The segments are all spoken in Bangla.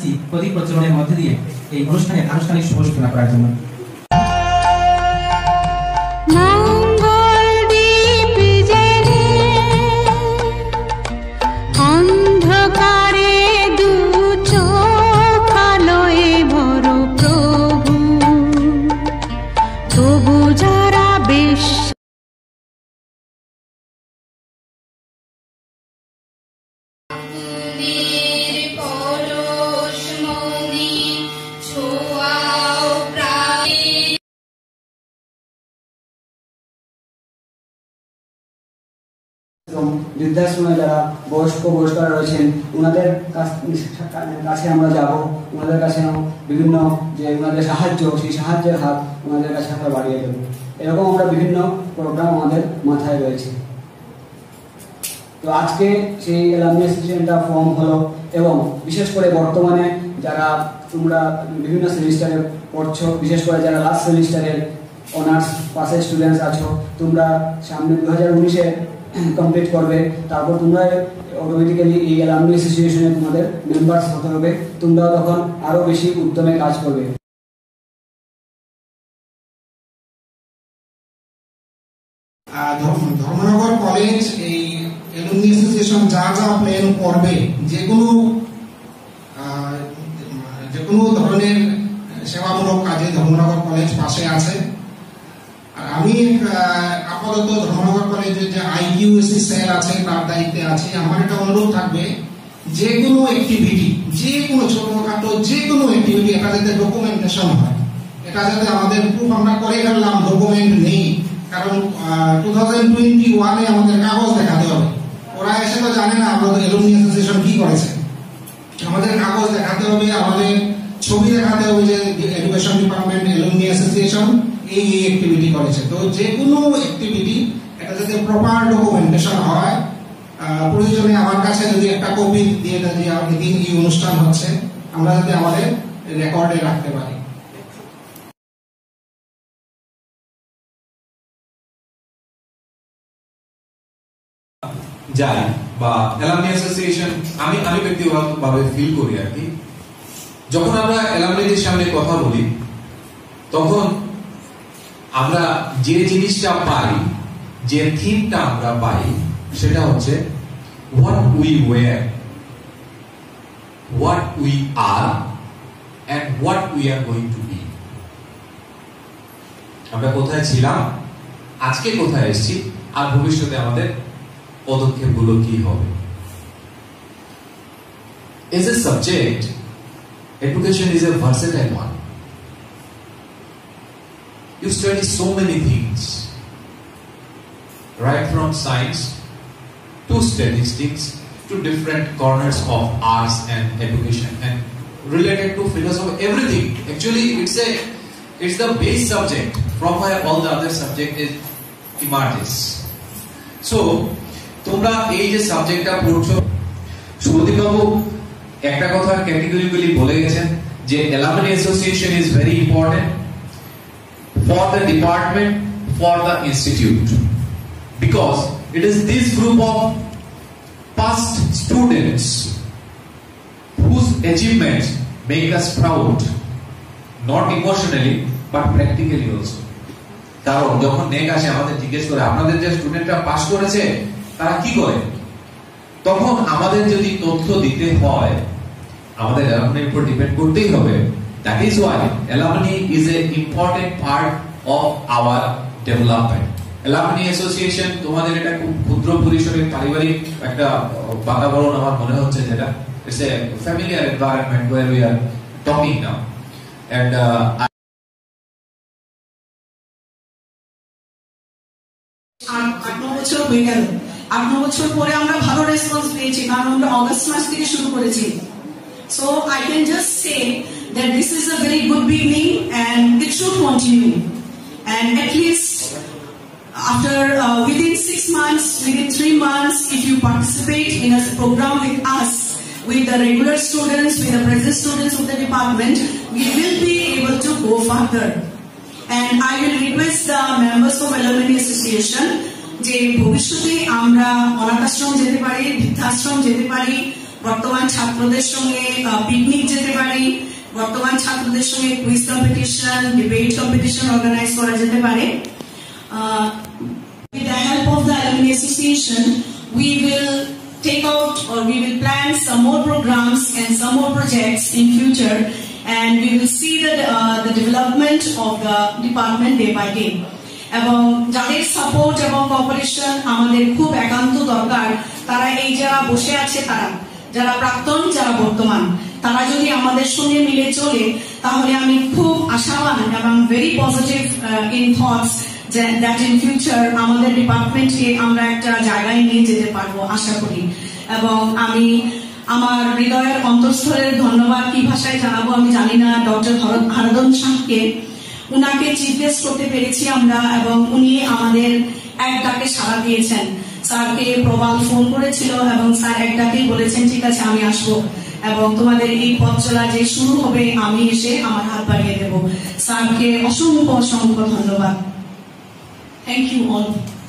আসছি প্রদীপ প্রচলনের মধ্যে দিয়ে এই অনুষ্ঠানের আনুষ্ঠানিক শুভ সূচনা করার জন্য। বৃদ্ধাশ্রমে যারা বয়স্করা রয়েছেন ওনাদের কাছে আমরা যাব, ওনাদের কাছে বিভিন্ন যে ওনাদের সাহায্য, সেই সাহায্যের হাত ওনাদের কাছে আমরা বাড়িয়ে দেবো। এরকম আমরা বিভিন্ন প্রোগ্রাম আমাদের মাথায় রয়েছে। তো আজকে সেই অ্যালামনি অ্যাসোসিয়েশনটা ফর্ম হলো এবং বিশেষ করে বর্তমানে যারা তোমরা বিভিন্ন সেমিস্টারে পড়ছো, বিশেষ করে যারা লাস্ট সেমিস্টারের অনার্স পাসের স্টুডেন্টস আছো, তোমরা সামনে 2019-এ কমপ্লিট করবে, তারপর তোমরা অটোমেটিক্যালি এই অ্যালামনি অ্যাসোসিয়েশনে তোমাদের মেম্বার্স হতে হবে, তোমরাও তখন আরো বেশি উদ্যমে কাজ করবে। ধর্মনগর কলেজ এই অ্যালুমনি অ্যাসোসিয়েশন যা যা প্ল্যান করবে, যে কোনো ধরনের সেবামূলক কাজে ধর্মনগর কলেজ পাশে আছে। আমি আপাতত ধর্মনগর কলেজের যে IQAC সেল আছে তার দায়িত্বে আছি। আমার একটা অনুরোধ থাকবে, যে কোনো অ্যাক্টিভিটি, যে কোনো ছোটখাটো যে কোনো অ্যাক্টিভিটি, এটা যাতে ডকুমেন্টেশন হয়, এটা যাতে আমাদের প্রুফ আমরা করে ফেললাম ডকুমেন্ট নেই, কারণ 2021-এ আমাদের কাগজ দেখাতে হবে। ওরা এসে তো জানে না আমরা অ্যালুমনি অ্যাসোসিয়েশন কি করেছে। আমাদের কাগজ দেখাতে হবে, আমাদের ছবি দেখাতে হবে যে এডুকেশন ডিপার্টমেন্ট অ্যালুমনি অ্যাসোসিয়েশন এই অ্যাক্টিভিটি করেছে। তো যে কোনো অ্যাক্টিভিটি এটা যাতে প্রপার ডকুমেন্টেশন হয়, প্রয়োজনে আমার কাছে যদি একটা কপি দিয়ে দেন যে এদিন এই অনুষ্ঠান হচ্ছে, আমরা যাতে আমাদের রেকর্ডে রাখতে পারি। যাই বা অ্যালামনি অ্যাসোসিয়েশন আমি ব্যক্তিগতভাবে ফিল করি আর কি, যখন আমরা অ্যালামনিদের সামনে কথা বলি তখন আমরা যে জিনিসটা পাই, যে থিমটা আমরা পাই, সেটা হচ্ছে what we were, what we are and what we are going to be. আমরা কোথায় ছিলাম, আজকে কোথায় এসেছি, আর ভবিষ্যতে আমাদের পদক্ষেপগুলো কি হবে। As a subject, education is a versatile one. You study so many things, right from science to statistics to different corners of arts and education and related to philosophy, everything. Actually, it's the base subject from where all the other subject emerges. So, তোমরা এই যে সাবজেক্টটা পড়ছো, সুদীপ বাবু একটা কথা ক্যাটেগরিক্যালি বলে গেছেন যে alumni association is very important for the department, for the institute, because it is this group of past students whose achievements make us proud, not emotionally but practically also. কারণ যখন নেক আসে আমাদের জিজ্ঞেস করে আপনাদের যে স্টুডেন্টরা পাস করেছে তারা কি করে, তখন আমাদের যদি তথ্য দিতে হয় আমাদের অ্যালামনির উপর ডিপেন্ড করতেই হবে। That is why alumni is an important part of our development. Alumni association তোমাদের এটা খুব ক্ষুদ্র পরিসরের পারিবারিক একটা বাতাবরণ আমার মনে হচ্ছে, যেটা it's a familiar environment where we are talking now, and 8-9 বছর হয়ে গেল। 8-9 বছর পরে আমরা ভালো রেসপন্স পেয়েছি, কারণ আমরা অগস্ট মাস থেকে শুরু করেছি। So I can just say that this is a very good beginning and it should continue. And at least after within 6 months, within 3 months, if you participate in a program with us, with the regular students, with the present students of the department, we will be able to go further. And I will request the members of Alumni Association যে ভবিষ্যতে আমরা অনাথ আশ্রম যেতে পারি, বৃদ্ধাশ্রম যেতে পারি, বর্তমান ছাত্রদের সঙ্গে পিকনিক যেতে পারি, বর্তমান ছাত্রদের সঙ্গে quiz competition, debate competition organise করা যেতে পারে। With the help of the Alumni Association, we will take out or we will plan some more programs and some more projects in future, and we will see the development of the department day by day. এবং যাদের সাপোর্ট এবং কোঅপারেশন আমাদের খুব একান্ত দরকার, তারা এই যারা বসে আছে, তারা যারা প্রাক্তন, যারা বর্তমান, তারা যদি আমাদের সঙ্গে মিলে চলে, তাহলে আমি খুব আশাবান এবং very positive in thoughts that in future আমাদের ডিপার্টমেন্টকে আমরা একটা জায়গায় নিয়ে যেতে পারবো আশা করি। এবং আমি আমার হৃদয়ের অন্তঃস্থলের ধন্যবাদ কি ভাষায় জানাবো আমি জানি না ডক্টর হারাদন সাহকে। উনাকে চিফ গেস্ট করতে পেরেছি আমরা, এবং উনি আমাদের এক ডাকে সাড়া দিয়েছেন। স্যারকে প্রবাল ফোন করেছিল এবং স্যার এক ডাকেই বলেছেন ঠিক আছে আমি আসবো, এবং তোমাদের এই পথ চলা যে শুরু হবে আমি এসে আমার হাত বাড়িয়ে দেব। স্যারকে অসংখ্য অসংখ্য ধন্যবাদ। Thank you all.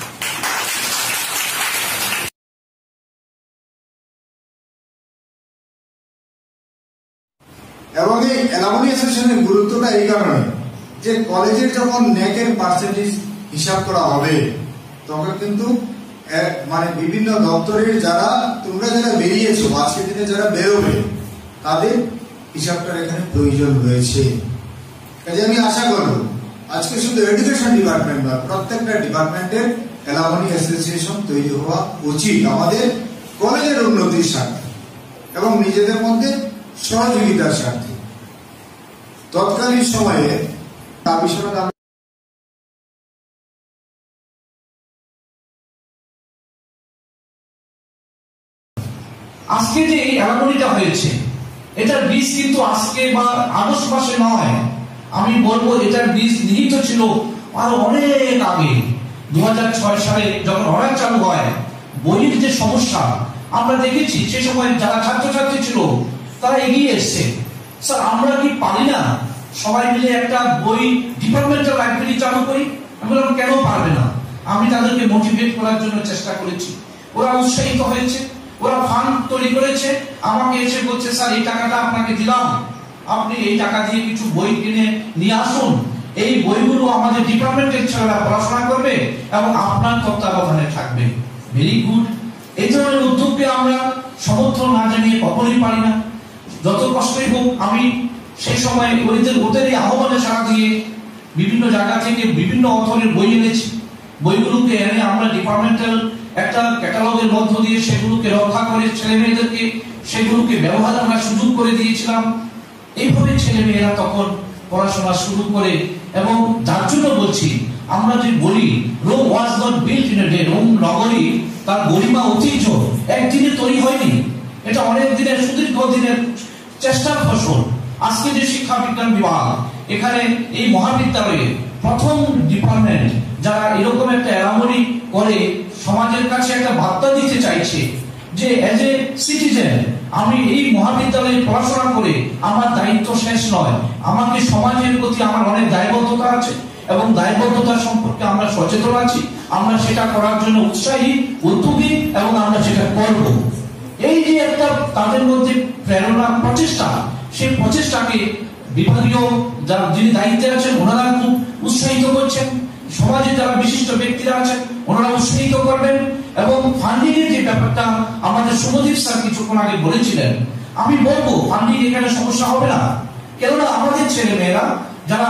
এবং এই অ্যালামনি অ্যাসোসিয়েশনের গুরুত্বটা এই কারণে যে কলেজের যখন ন্যাকের পার্সেন্টেজ হিসাব করা হবে, তখন কিন্তু মানে বিভিন্ন দপ্তরের যারা তোমরা যারা বেরিয়েছো, আজকের দিনে যারা বেরোবে, তাদের হিসাবটার এখানে প্রয়োজন রয়েছে। কাজে আমি আশা করব আজকে শুধু এডুকেশন ডিপার্টমেন্ট নয়, প্রত্যেকটা ডিপার্টমেন্টের অ্যালামনি অ্যাসোসিয়েশন তৈরি হওয়া উচিত আমাদের কলেজের উন্নতির স্বার্থে এবং নিজেদের মধ্যে সহযোগিতার স্বার্থে। তৎকালীন সময়ে আজকে যে অ্যালামনিটা হয়েছে, এটার বীজ কিন্তু আজকে বা আগস্ট মাসে নয়, আমি বলবো এটার বীজ নিহিত ছিল আরো অনেক আগে। 2006 সালে যখন অনার চালু হয়, বইয়ের যে সমস্যা আমরা দেখেছি, সে সময় যারা ছাত্রছাত্রী ছিল তারা এগিয়ে এসছে। স্যার আমরা কি পারি না সবাই মিলে একটা বই ডিপার্টমেন্টাল লাইব্রেরি চালু করি? আমি বললাম কেন পারবে না। আমি তাদেরকে মোটিভেট করার জন্য চেষ্টা করেছি, ওরা উৎসাহিত হয়েছে, ওরা ফান্ড তৈরি করেছে, আমাকে এসে বলছে স্যার এই টাকাটা আপনাকে দিলাম, আপনি এই টাকা দিয়ে কিছু বই কিনে নিয়ে আসুন, এই বইগুলো আমাদের ডিপার্টমেন্টের ছেলেরা পড়াশোনা করবে এবং আপনার তত্ত্বাবধানে থাকবে। Very good. এই ধরনের উদ্যোগকে আমরা সমর্থন না জানিয়ে কখনোই পারি না। যত কষ্টই হোক, আমি সেই সময় ওদের এই আহ্বানে সাড়া দিয়ে বিভিন্ন জায়গা থেকে বিভিন্ন অথরের বই এনেছি। বইগুলোকে এনে আমরা ডিপার্টমেন্টাল একটা ক্যাটালগের মধ্য দিয়ে সেগুলোকে রক্ষা করে ছেলে মেয়েদেরকে সেগুলোকে ব্যবহার আমরা সুযোগ করে দিয়েছিলাম। এইভাবে ছেলে মেয়েরা তখন পড়াশোনা শুরু করে। এবং যার জন্য বলছি, আমরা যে বলি Rome was not built in a day, Rome নগরী তার গরিমা ঐতিহ্য একদিনে তৈরি হয়নি, এটা অনেক দিনের সুদীর্ঘ দিনের চেষ্টার ফসল। আজকে যে শিক্ষা বিজ্ঞান বিভাগ, এখানে এই মহাবিদ্যালয়ে প্রথম ডিপার্টমেন্ট যারা এরকম একটা অ্যালামনি করে সমাজের কাছে একটা বার্তা দিতে চাইছে যে এজ এ সিটিজেন আমি এই মহাবিদ্যালয়ে পড়াশোনা করে আমার দায়িত্ব শেষ নয়, আমাকে সমাজের প্রতি আমার অনেক দায়বদ্ধতা আছে এবং দায়বদ্ধতা সম্পর্কে আমরা সচেতন আছি, আমরা সেটা করার জন্য উৎসাহী, উদ্যোগী এবং আমরা সেটা করব। এই যে একটা তাদের মধ্যে প্রেরণা, প্রচেষ্টা, সেই প্রচেষ্টাকে বিভাগীয় যারা যিনি দায়িত্বে আছেন ওনারা খুব উৎসাহিত করছেন, সমাজে যারা বিশিষ্ট ব্যক্তিরা আছেন ওনারা উৎসাহিত করবেন। এবং ফান্ডিং এর যে ব্যাপারটা আমাদের শুভদীপ স্যার কিছুক্ষণ আগে বলেছিলেন, আমি বলবো ফান্ডিং এখানে সমস্যা হবে না, কেননা আমাদের ছেলে মেয়েরা যারা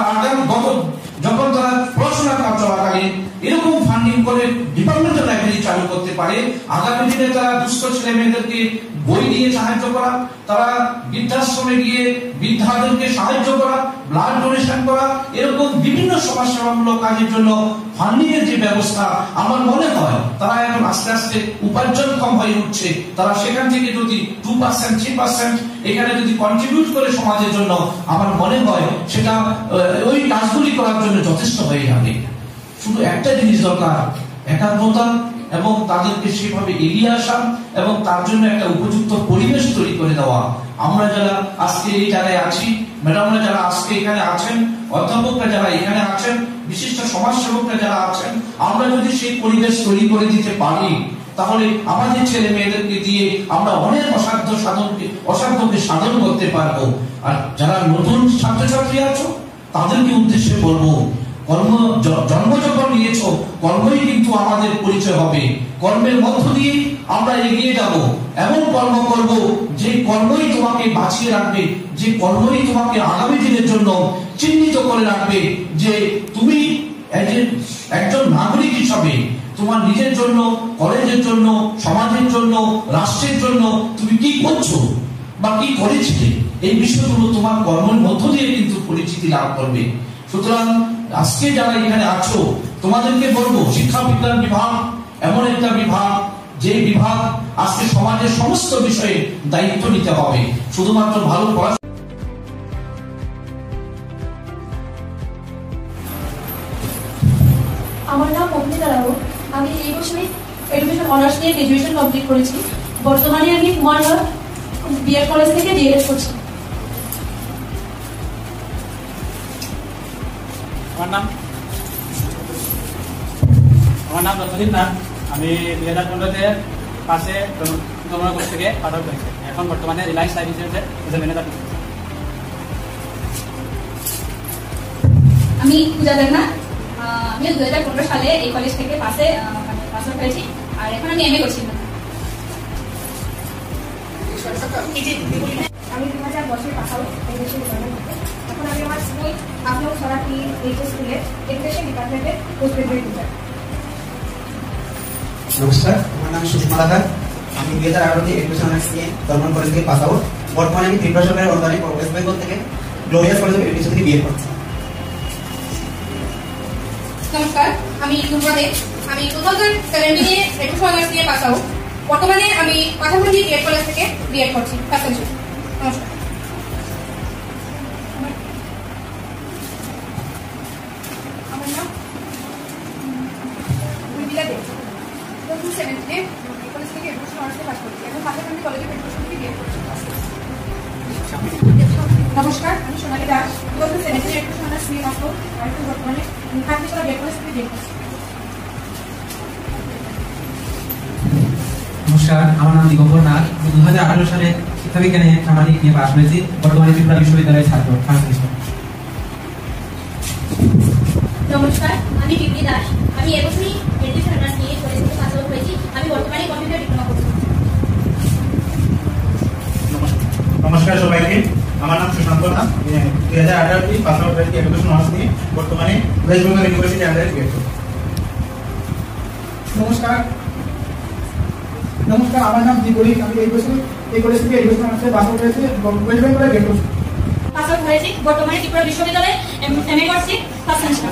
যখন তারা পড়াশোনা চলাকালীন এরকম ফান্ডিং করে ডিপার্টমেন্টাল লাইব্রেরি চালু করতে পারে, আগামী দিনে তারা দুস্থ ছেলে মেয়েদেরকে বই দিয়ে সাহায্য করা, তারা বৃদ্ধাশ্রমে গিয়ে বৃদ্ধাদেরকে সাহায্য করা, ব্লাড ডোনেশন করা, এরকম বিভিন্ন সমাজসেবামূলক কাজের জন্য ফান্ডিং এর যে ব্যবস্থা, আমার মনে হয় তারা এখন আস্তে আস্তে উপার্জন কম হয়ে উঠছে, তারা সেখান থেকে যদি 2%, 3% এখানে যদি কন্ট্রিবিউট করে সমাজের জন্য, আমার মনে হয় সেটা ওই কাজগুলি করার জন্য যথেষ্ট হয়ে যাবে। শুধু একটা জিনিস দরকার, একাগ্রতা এবং তাদেরকে সেভাবে এগিয়ে আসা এবং তার জন্য একটা উপযুক্ত পরিবেশ তৈরি করে দেওয়া। আমরা যারা আজকে এই জায়গায় আছি, ম্যাডামরা যারা আজকে এখানে আছেন, অধ্যাপকরা যারা এখানে আছেন, বিশিষ্ট সমাজসেবকরা যারা আছেন, আমরা যদি সেই পরিবেশ তৈরি করে দিতে পারি, তাহলে আমাদের ছেলে মেয়েদেরকে দিয়ে আমরা অনেক অসাধ্যকে সাধন করতে পারবো। আর যারা নতুন ছাত্রছাত্রী আছো তাদেরকে উদ্দেশ্যে বলবো, জন্ম যখন নিয়েছ কর্মই কিন্তু আমাদের পরিচয় হবে। কর্মের মধ্য দিয়ে আমরা এগিয়ে যাব। এমন কর্ম করব যে কর্মই তোমাকে বাঁচিয়ে রাখবে, যে কর্মই তোমাকে আগামী দিনের জন্য চিহ্নিত করে রাখবে যে তুমি একজন নাগরিক হিসাবে তোমার নিজের জন্য, কলেজের জন্য, সমাজের জন্য, রাষ্ট্রের জন্য তুমি কি করছো বা কি করেছিলে, এই বিষয়গুলো তোমার কর্মের মধ্য দিয়ে কিন্তু পরিচিতি লাভ করবে। সুতরাং আজকে যারা এখানে আছো তোমাদেরকে বলবো, শিক্ষা বিজ্ঞান বিভাগ এমন একটা বিভাগ যে বিভাগ আজকে সমাজের সমস্ত বিষয়ে দায়িত্ব নিতে হবে। শুধুমাত্র ভালো পড়াশোনা। আমার নাম মহিলা রাও। আমি এই বছরই এডুকেশন অনার্স নিয়ে গ্রাজুয়েশন কমপ্লিট করেছি। বর্তমানে আমি কুমারঘাট বিএড কলেজ থেকে ডিএলএড করছি। আমার নাম রতনদীপ নাথ। আমি 2015-তে পাশে ধর্মনগর কলেজ থেকে পাস আউট করেছি। এখন বর্তমানে রিলায়েন্স লাইফ ইন্স্যুরেন্সে ম্যানেজার। আমি পূজা দেবনা। আমি 2015 সালে এই কলেজ থেকে পাস আউট করেছি, আর এখন আমি এমএ করছি। আমি 2000 বছর পাস আউট এডুকেশন ডিপার্টমেন্ট থেকে। এখন আমি আমার স্কুল আপনার সরাটি এইচএস স্কুলে এডুকেশন ডিপার্টমেন্টে পোস্ট গ্রাজুয়েট টিচার। নমস্কার, আমার নাম সুষমা রাধার। আমি 2018-তে এডুকেশন অনার্স নিয়ে ধর্মনগর কলেজ থেকে পাস আউট। বর্তমানে আমি ত্রিপুরা সরকারের অনুদানে ওয়েস্ট বেঙ্গল থেকে গ্লোরিয়াস কলেজ অফ এডুকেশন থেকে বিএড করছি। নমস্কার, আমি দুর্গা দেব। আমি 2017-এ এডুকেশন অনার্স নিয়ে পাস আউট। বর্তমানে আমি মাথাভাঙ্গি বিএড কলেজ থেকে বিএড করছি। নমস্কার। আমার নাম বিদ্যা দেব। 2007-এ কলেজ থেকে এডুকেশন অনার্সে পাস করছি। এখন মাথাভাঙ্গি কলেজ অফ এডুকেশন থেকে বিএড করছি। নমস্কার, আমি সোনালী দাস। 2017-এ এডুকেশন অনার্স নিয়ে পাস আউট। আর এখন বর্তমানে খাদ্যশালা বিএড কলেজ থেকে বিএড করছি। নমস্কার, আমার নাম দিগম্বর নাথ। 2018 সালে শিক্ষাবিজ্ঞানে সামাজিক নিয়ে পাশ করেছি। বর্তমানে ত্রিপুরা বিশ্ববিদ্যালয়ের ছাত্র। নমস্কার, আমি বিপ্লি দাস। আমি এবছরই এডুকেশন অনার্স নিয়ে কলেজ থেকে পাস আউট হয়েছি। আমি বর্তমানে কম্পিউটার ডিপ্লোমা করছি। নমস্কার সবাইকে, আমার নাম সুশান্ত নাথ। 2018-তে পাস আউট হয়েছি এডুকেশন অনার্স নিয়ে। বর্তমানে ওয়েস্ট বেঙ্গল ইউনিভার্সিটি আন্ডারে বিএড করছি। নমস্কার, আমার নাম জিগরি। আমি এই বছর এই কলেজ থেকে এডুকেশন অনার্সে পাস আউট হয়েছি। ওয়েস্ট বেঙ্গলে বিএড করছি। পাস আউট হয়েছি। বর্তমানে ত্রিপুরা বিশ্ববিদ্যালয়ে এমএ করছি। First semester.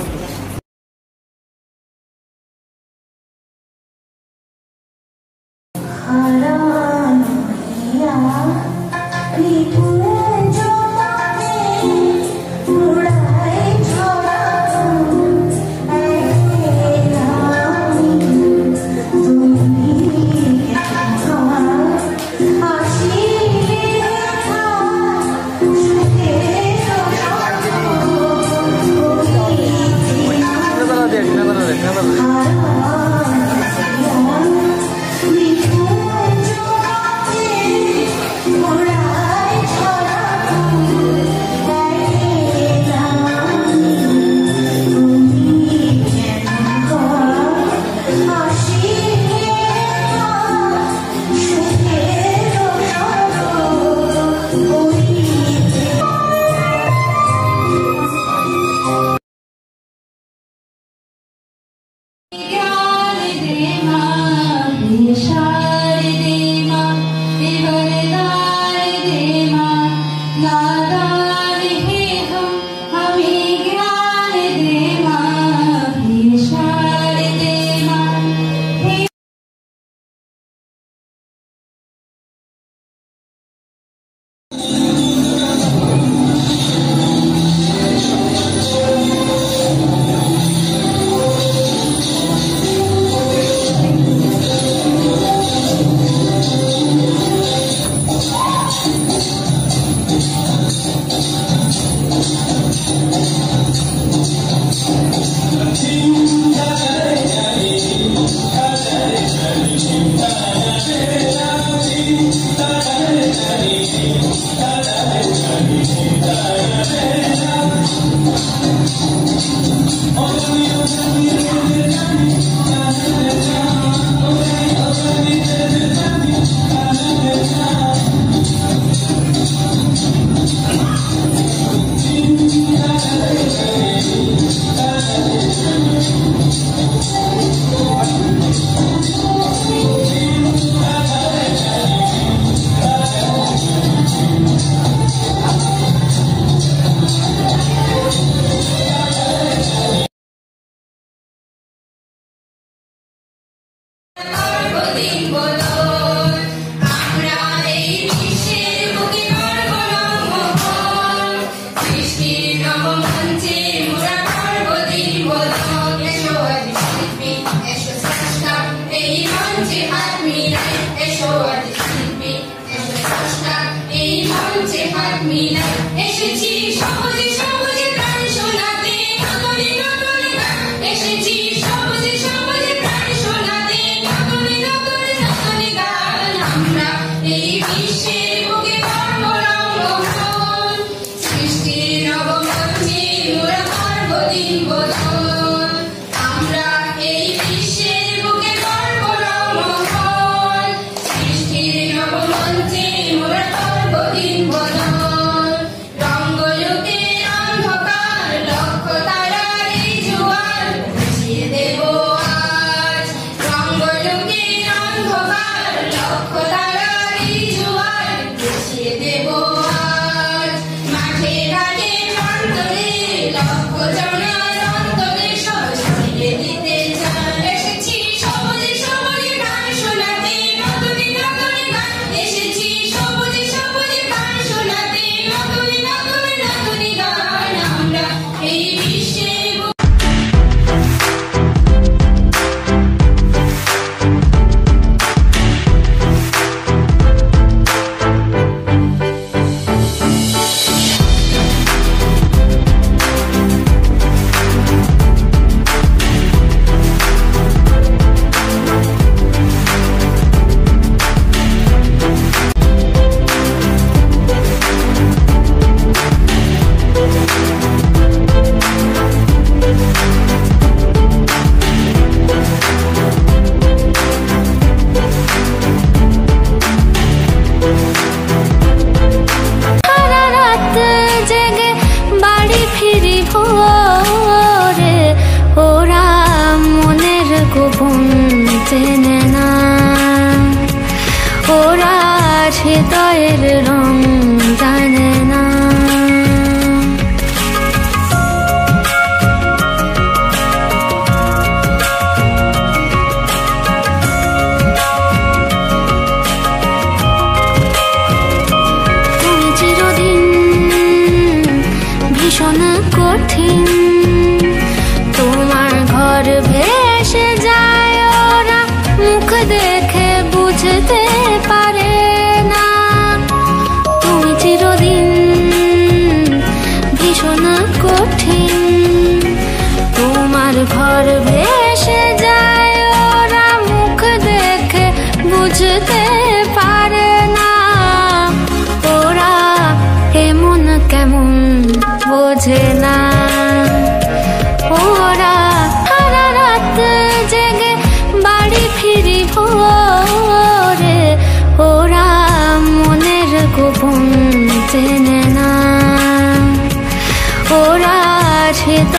গোপন চেনে না ওরা।